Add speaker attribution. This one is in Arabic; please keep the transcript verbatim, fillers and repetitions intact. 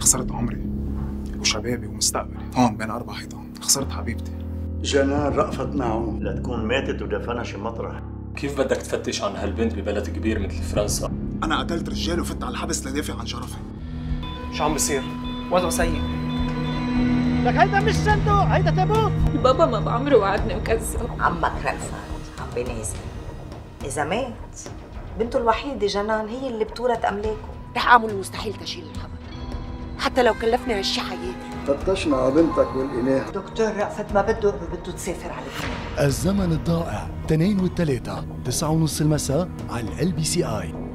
Speaker 1: خسرت عمري وشبابي ومستقبلي هون بين أربع حيطان. خسرت حبيبتي.
Speaker 2: جنان رأفت معه
Speaker 3: لتكون ماتت ودفنها شي مطرح.
Speaker 4: كيف بدك تفتش عن هالبنت ببلد كبير مثل فرنسا؟
Speaker 1: أنا قتلت رجال وفت على الحبس لدافع عن شرفي.
Speaker 5: شو عم بصير؟ وضعه سيء.
Speaker 6: لك هيدا مش صندوق، هيدا تابوت.
Speaker 7: البابا ما بعمره وعدني وكذب.
Speaker 8: عمك رأفت عم بينازل. إذا مات بنته الوحيدة جنان هي اللي بتورث أملاكه.
Speaker 9: رح أعمل المستحيل تشيل الخبر حتى لو كلفني عيش حياتي.
Speaker 2: فتشنا على بنتك والإناث.
Speaker 8: دكتور رأفت ما بده بده تسافر على الدنيا.
Speaker 10: الزمن الضائع، اثنين والثلاثة تسعة ونص المساء على ال بي سي آي.